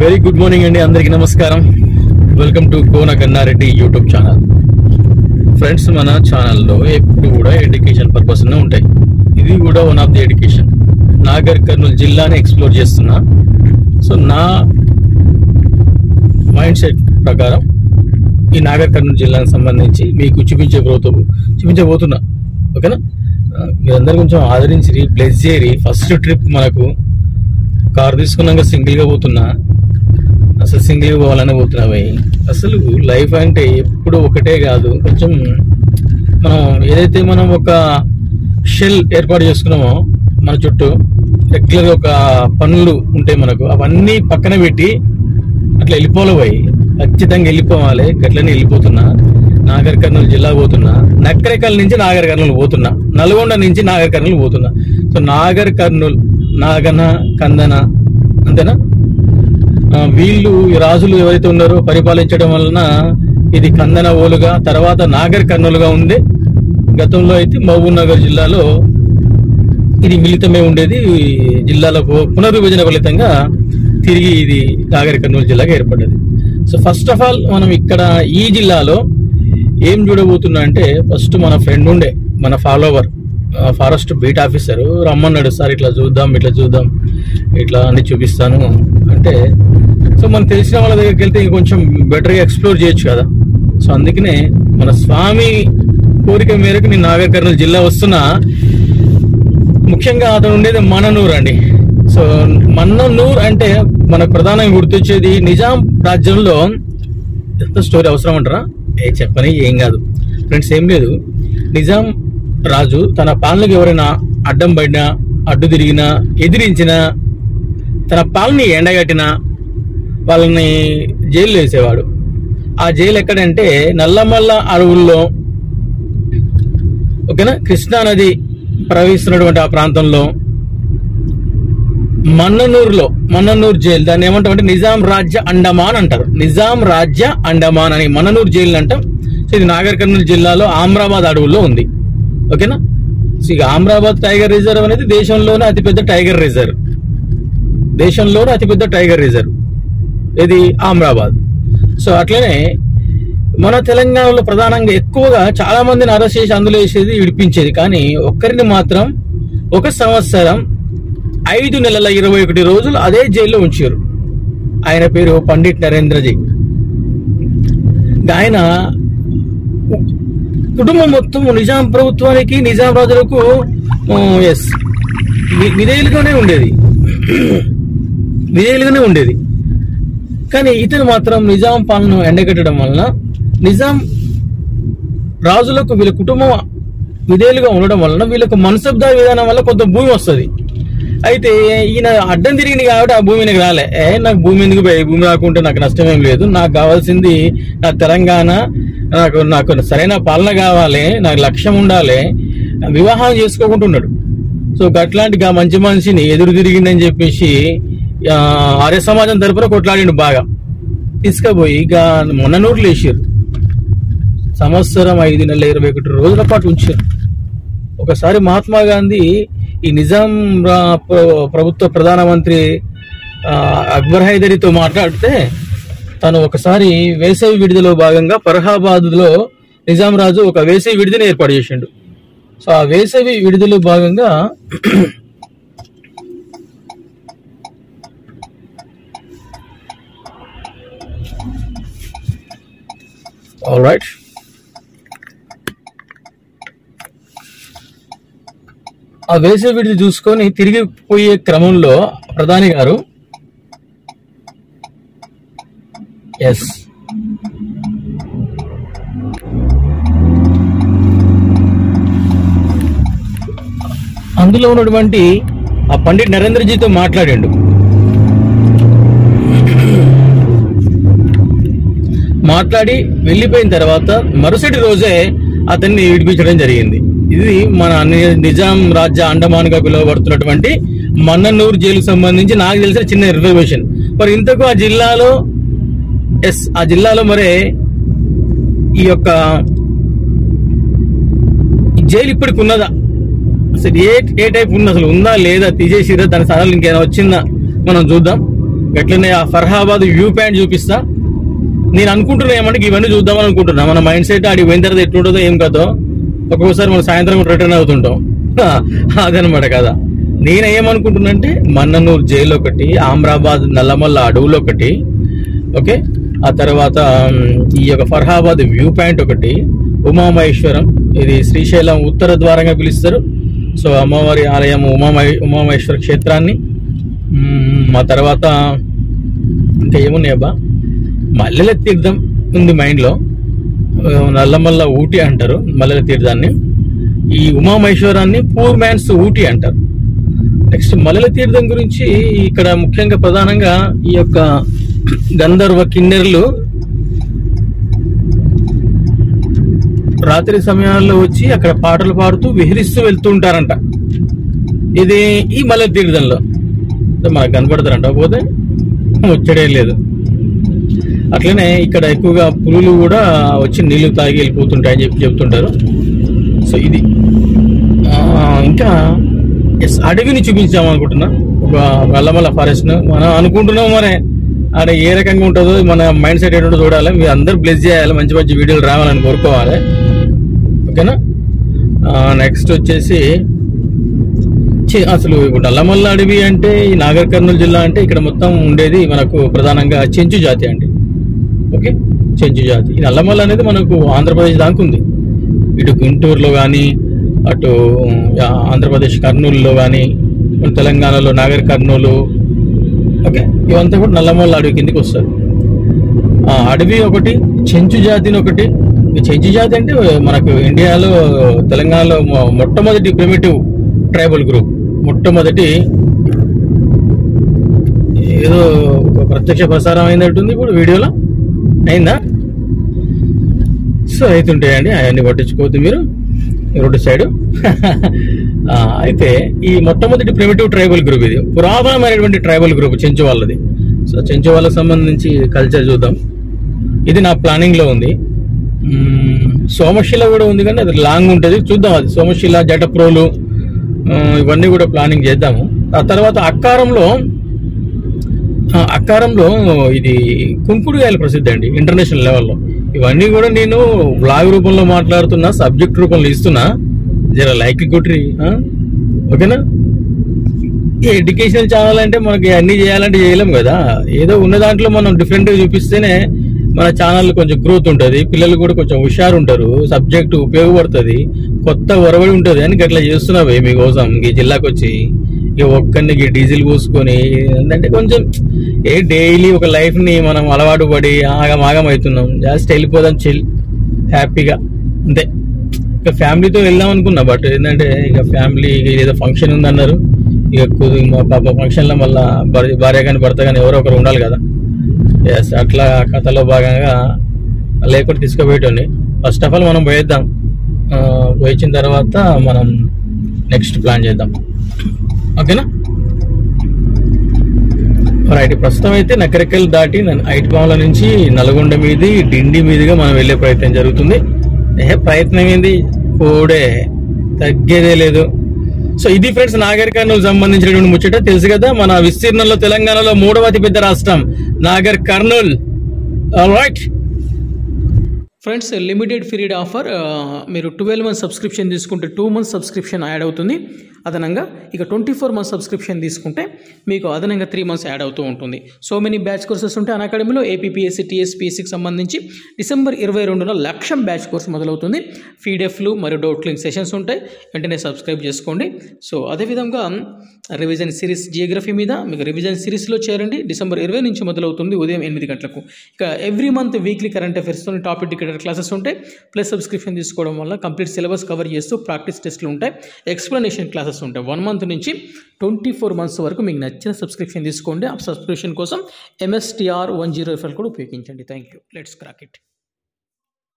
Very good morning అండి, అందరికీ నమస్కారం. Welcome to Kona Gannareddy YouTube channel. Friends, మన ఛానల్లో ఎప్పుడు కూడా ఎడ్యుకేషన్ పర్పస్ ఉంటాయి. ఇది కూడా one of the education. Nagar Kurnool జిల్లాని ఎక్స్ప్లోర్ చేస్తున్నా. సో నా మైండ్ సెట్ ప్రకారం ఈ నాగర్ కర్నూలు జిల్లాకు సంబంధించి మీకు చూపించబోతున్నా. ఓకేనా? మీరందరూ కొంచెం ఆదరించి బ్లెస్ చేయరి. ఫస్ట్ ట్రిప్ మనకు కార్ తీసుకున్నాక సింగిల్గా పోతున్నా. అసలు సింగిల్గా పోవాలని పోతున్నాయి. అసలు లైఫ్ అంటే ఎప్పుడు ఒకటే కాదు. కొంచెం ఏదైతే మనం ఒక షెల్ ఏర్పాటు చేసుకున్నామో మన చుట్టూ రెగ్యులర్గా ఒక పనులు ఉంటాయి మనకు, అవన్నీ పక్కన పెట్టి అట్లా వెళ్ళిపోవాలి. ఖచ్చితంగా వెళ్ళిపోవాలి. గట్లనే వెళ్ళిపోతున్నా. నాగర్ కర్నూలు జిల్లా పోతున్నా. నక్కరేకల్ నుంచి నాగర్ కర్నూలు పోతున్నా. నల్గొండ నుంచి నాగర్ కర్నూలు పోతున్నా. సో నాగర్ కర్నూలు, నాగన, కందన, అంతేనా? వీళ్ళు ఈ రాజులు ఎవరైతే ఉన్నారో పరిపాలించడం వలన ఇది కందన ఓలుగా, తర్వాత నాగర్ కర్నూలుగా ఉంది. గతంలో అయితే మహబూబ్ నగర్ జిల్లాలో ఇది మిళితమే ఉండేది. జిల్లాలో పునర్విభజన ఫలితంగా తిరిగి ఇది నాగర్ కర్నూలు జిల్లాగా ఏర్పడ్డది. సో ఫస్ట్ ఆఫ్ ఆల్ మనం ఇక్కడ ఈ జిల్లాలో ఏం చూడబోతున్నా అంటే, ఫస్ట్ మన ఫ్రెండ్ ఉండే, మన ఫాలోవర్, ఫారెస్ట్ బీట్ ఆఫీసర్ రమ్మన్నాడు. సార్ ఇట్లా చూద్దాం ఇట్లా అన్ని చూపిస్తాను అంటే, సో మనకు తెలిసిన వాళ్ళ దగ్గరికి వెళ్తే ఇంకొంచెం బెటర్గా ఎక్స్ప్లోర్ చేయొచ్చు కదా. సో అందుకనే మన స్వామి కోరిక మేరకు నేను నాగర్ కర్నూలు జిల్లా వస్తున్నా. ముఖ్యంగా అతను ఉండేది మన్ననూరు అండి. సో మన్ననూరు అంటే మనకు ప్రధానంగా గుర్తొచ్చేది నిజాం రాజ్యంలో. ఎంత స్టోరీ అవసరం అంటారా? చెప్పని ఏం కాదు ఫ్రెండ్స్, ఏం లేదు. నిజాం రాజు తన పాలనకు ఎవరైనా అడ్డం పడినా, అడ్డు తిరిగినా, ఎదిరించినా, తన పాలనని ఎండగట్టినా వాళ్ళని జైల్లో వేసేవాడు. ఆ జైలు ఎక్కడంటే నల్లమల్ల అడవుల్లో, ఓకేనా, కృష్ణానది ప్రవహిస్తున్నటువంటి ఆ ప్రాంతంలో మన్ననూరు జైలు. దాన్ని ఏమంటామంటే నిజాం రాజ్య అండమాన్ అంటారు. నిజాం రాజ్య అండమాన్ అని మన్ననూరు జైలు అంటాం. సో ఇది నాగర్ కర్నూలు జిల్లాలో ఆమ్రాబాద్ అడవుల్లో ఉంది. ఓకేనా? సో ఇక ఆమ్రాబాద్ టైగర్ రిజర్వ్ అనేది దేశంలోనే అతిపెద్ద టైగర్ రిజర్వ్. ఇది ఆమ్రాబాద్. సో అట్లనే మన తెలంగాణలో ప్రధానంగా ఎక్కువగా చాలా మందిని అరెస్ట్ చేసి అందులో వేసేది, విడిపించేది. కానీ ఒక్కరిని మాత్రం 1 సంవత్సరం 5 నెలల 21 రోజులు అదే జైల్లో ఉంచారు. ఆయన పేరు పండిట్ నరేంద్రజీ. ఆయన కుటుంబం మొత్తం నిజాం ప్రభుత్వానికి, నిజాం రాజులకు విధేయులుగానే ఉండేది. కానీ ఇతను మాత్రం నిజాం పాలన ఎండగట్టడం వలన, నిజాం రాజులకు వీళ్ళ కుటుంబం విధేయులుగా ఉండడం వలన వీళ్ళకు మనసబ్దారి విధానం వల్ల కొంత భూమి వస్తుంది. అయితే ఈయన అడ్డం తిరిగింది కాబట్టి ఆ భూమి నాకు రాలే. నాకు భూమి ఎందుకు, భూమి రాకుంటే నాకు నష్టమేం లేదు. నాకు కావాల్సింది నా తెలంగాణ, నాకు సరైన పాలన కావాలి, నాకు లక్ష్యం ఉండాలి. వివాహం చేసుకోకుంటున్నాడు. సో అట్లాంటి మంచి మనిషిని ఎదురు తిరిగిందని చెప్పేసి ఆర్య సమాజం తరపున కొట్లాడిండు బాగా. తీసుకుపోయి మన్ననూరులో వేసారు. సంవత్సరం 5 నెలల 21 రోజుల పాటు ఉంచారు. ఒకసారి మహాత్మా గాంధీ ఈ నిజాం ప్రభుత్వ ప్రధానమంత్రి అక్బర్ హైదరీతో మాట్లాడితే, తను ఒకసారి వేసవి విడిదిలో భాగంగా ఫరహాబాద్లో నిజాం రాజు ఒక వేసవి విడిదిని ఏర్పాటు చేసిండు. సో ఆ వేసవి విడిదిలో భాగంగా ఆల్ రైట్, ఆ వేసవి విడిది చూసుకొని తిరిగిపోయే క్రమంలో ప్రధాని గారు అందులో ఉన్నటువంటి ఆ పండిట్ నరేంద్రజీతో మాట్లాడాడు. మాట్లాడి వెళ్ళిపోయిన తర్వాత మరుసటి రోజే అతన్ని విడిపించడం జరిగింది. ఇది మన నిజాం రాజ్య అండమాన్ గా పిలువబడుతున్నటువంటి మన్ననూరు జైలుకు సంబంధించి నాకు తెలిసిన చిన్న ఇన్ఫర్మేషన్. మరి ఇంతకు ఆ జిల్లాలో మరి ఈ యొక్క జైలు ఇప్పటికి ఉన్నదా, అసలు ఏ టైప్ ఉంది, అసలు ఉందా లేదా, తీసేసిరా, దాని స్థానాలు ఇంకేమైనా వచ్చిందా మనం చూద్దాం. ఎట్లనే ఆ ఫర్హాబాద్ వ్యూ పాయింట్ చూపిస్తా. నేను అనుకుంటున్నా ఏమంటే ఇవన్నీ చూద్దామని అనుకుంటున్నా. మన మైండ్ సెట్ ఆడికి పోయిన తర్వాత ఎట్లుంటుందో ఏం కదో. ఒక్కొక్కసారి మనం సాయంత్రం రిటర్న్ అవుతుంటాం. అదనమాట కదా. నేను ఏమనుకుంటున్నా అంటే మన్ననూరు జైలు ఒకటి, ఆమ్రాబాద్ నల్లమల్ల అడవులు ఒకటి, ఓకే, ఆ తర్వాత ఈ యొక్క ఫర్హాబాద్ వ్యూ పాయింట్ ఒకటి, ఉమామహేశ్వరం, ఇది శ్రీశైలం ఉత్తర ద్వారంగా పిలుస్తారు. సో అమ్మవారి ఆలయం ఉమామహేశ్వర క్షేత్రాన్ని, ఆ తర్వాత ఇంకా ఏమున్నాయబ్బా, మల్లెల తీర్థం ఉంది మైండ్లో, నల్లమల్ల ఊటీ అంటారు మల్లెల తీర్థాన్ని, ఈ ఉమామహేశ్వరాన్ని పూర్ మ్యాన్స్ ఊటీ అంటారు. నెక్స్ట్ మల్లెల తీర్థం గురించి ఇక్కడ ముఖ్యంగా ప్రధానంగా ఈ యొక్క గంధర్వ కిన్నెరలు రాత్రి సమయాల్లో వచ్చి అక్కడ పాటలు పాడుతూ విహరిస్తూ వెళ్తూ ఉంటారంట. ఇది ఈ మల్లెల తీర్థంలో మనకు కనపడతారంట, పోతే ముచ్చడే లేదు. అట్లనే ఇక్కడ ఎక్కువగా పులులు కూడా వచ్చి నీళ్లు తాగి వెళ్ళిపోతుంటాయని చెప్తుంటారు. సో ఇది ఇంకా అడవిని చూపించామనుకుంటున్నా, ఒక నల్లమల్ల ఫారెస్ట్. మనం అనుకుంటున్నాం మరి ఆడ ఏ రకంగా ఉంటుందో, మన మైండ్ సెట్ ఏంటో చూడాలి. మీరు అందరు బ్లెస్ చేయాలి, మంచి మంచి వీడియోలు రావాలని కోరుకోవాలి, ఓకేనా. నెక్స్ట్ వచ్చేసి అసలు ఇప్పుడు నల్లమల్ల అడవి అంటే ఈ నాగర్ కర్నూలు జిల్లా అంటే ఇక్కడ మొత్తం ఉండేది మనకు ప్రధానంగా చెంచు జాతి అండి, ఓకే. చెంచు జాతి ఈ నల్లమల్ల అనేది మనకు ఆంధ్రప్రదేశ్ దాకా ఉంది. ఇటు గుంటూరులో కానీ, అటు ఆంధ్రప్రదేశ్ కర్నూలులో కానీ, తెలంగాణలో నాగర్ కర్నూలు, ఓకే, ఇవంతా కూడా నల్లమల్ల అడవి కిందకి వస్తుంది. అడవి ఒకటి, చెంచు జాతిని ఒకటి. ఈ చెంచు జాతి అంటే మనకు ఇండియాలో తెలంగాణలో మొట్టమొదటి ప్రిమిటివ్ ట్రైబల్ గ్రూప్, మొట్టమొదటి ఏదో ఒక ప్రత్యక్ష ప్రసారం అయినట్టుంది ఇప్పుడు వీడియోలో, అయిందా? సో అవుతుంటాయండి, అవన్నీ పట్టించుకోవద్దు మీరు రోడ్డు సైడ్. అయితే ఈ మొట్టమొదటి ప్రిమిటివ్ ట్రైబల్ గ్రూప్, ఇది పురాతనమైనటువంటి ట్రైబల్ గ్రూప్ చెంచు వాళ్ళది. సో చెంచు వాళ్ళకి సంబంధించి కల్చర్ చూద్దాం. ఇది నా ప్లానింగ్ లో ఉంది. సోమశిల కూడా ఉంది కానీ అది లాంగ్ ఉంటుంది, చూద్దాం. అది సోమశిల, జటప్రోలు ఇవన్నీ కూడా ప్లానింగ్ చేద్దాము. ఆ తర్వాత అక్కారంలో ఇది కుంకుడుగాయలు ప్రసిద్ధి అండి ఇంటర్నేషనల్ లెవెల్లో. ఇవన్నీ కూడా నేను బ్లాగ్ రూపంలో మాట్లాడుతున్నా, సబ్జెక్ట్ రూపంలో ఇస్తున్నా, జర లైక్ కొట్రి, ఓకేనా. ఈ ఎడ్యుకేషనల్ ఛానల్ అంటే మనకి అన్ని చేయాలంటే చేయలేం కదా. ఏదో ఉన్న దాంట్లో మనం డిఫరెంట్గా చూపిస్తేనే మన ఛానల్ కొంచెం గ్రోత్ ఉంటుంది, పిల్లలు కూడా కొంచెం హుషారు ఉంటారు, సబ్జెక్ట్ ఉపయోగపడుతుంది, కొత్త ఒరవడి ఉంటుంది అని అట్లా చేస్తున్నావే మీకోసం ఈ జిల్లాకు వచ్చి. ఇక ఒక్కరికి డీజిల్ పోసుకొని ఏంటంటే కొంచెం డైలీ ఒక లైఫ్ ని మనం అలవాటు పడి ఆగం అవుతున్నాం. జస్ట్ వెళ్ళిపోదాం చిల్ హ్యాపీగా అంతే. ఇక ఫ్యామిలీతో వెళ్దాం అనుకున్నా, బట్ ఏంటంటే ఇక ఫ్యామిలీ ఏదో ఫంక్షన్ ఉందన్నారు. ఇక పాప ఫంక్షన్ లో మళ్ళా భార్య కానీ భర్త కానీ ఎవరో ఒకరు ఉండాలి కదా. ఎస్, అట్లా కథలో భాగంగా లేకుండా తీసుకుపోయేటోని. ఫస్ట్ ఆఫ్ ఆల్ మనం పోయేద్దాం, పోయించిన తర్వాత మనం నెక్స్ట్ ప్లాన్ చేద్దాం, ఓకేనా. రైట్, ప్రస్తుతం అయితే నకరికల్ దాటి ఐటిపాముల నుంచి నల్గొండ మీది డిండి మీదుగా మనం వెళ్లే ప్రయత్నం జరుగుతుంది. ప్రయత్నం ఏంది, కోడే తగ్గేదే లేదు. సో ఇది ఫ్రెండ్స్ నాగర్ కర్నూలు సంబంధించినటువంటి ముచ్చట. తెలుసు కదా, మన విస్తీర్ణంలో తెలంగాణలో 3వ అతిపెద్ద రాష్ట్రం Nagar Kurnool. Right friends, limited period offer. మీరు 12 months సబ్స్క్రిప్షన్ తీసుకుంటే 2 months సబ్స్క్రిప్షన్ యాడ్ అవుతుంది అదనంగా. ఇక 24 months సబ్స్క్రిప్షన్ తీసుకుంటే మీకు అదనంగా 3 months యాడ్ అవుతూ ఉంటుంది. సో మెనీ బ్యాచ్ కోర్సెస్ ఉంటాయి అకాడమీలో. ఏపీపీఎస్సీ, టీఎస్పీఎస్సీకి సంబంధించి December 22న లక్ష్యం బ్యాచ్ కోర్స్ మొదలవుతుంది. పీడిఎఫ్లు మరియు డౌట్ క్లింగ్ సెషన్స్ ఉంటాయి, వెంటనే సబ్స్క్రైబ్ చేసుకోండి. సో అదేవిధంగా రివిజన్ సిరీస్ జియోగ్రఫీ మీద మీకు రివిజన్ సిరీస్లో చేరండి. December 20 నుంచి మొదలవుతుంది ఉదయం 8 గంటలకు. ఇక ఎవ్రీ మంత్ వీక్లీ కరెంట్ అఫైర్స్తో టాపిక్ డికేటర్ క్లాసెస్ ఉంటాయి. ప్లస్ సబ్స్క్రిప్షన్ తీసుకోవడం వల్ల కంప్లీట్ సిలబస్ కవర్ చేస్తూ ప్రాక్టీస్ టెస్ట్లు ఉంటాయి, ఎక్స్ప్లెనేషన్ క్లాసెస్ ఉంటాయి. 1 month నుంచి 24 months వరకు మీకు నచ్చిన సబ్స్క్రిప్షన్ తీసుకోండి. ఆ సబ్స్క్రిప్షన్ కోసం MSTR 10 రిఫరల్ కూడా ఉపయోగించండి. Thank you. Let's crack it.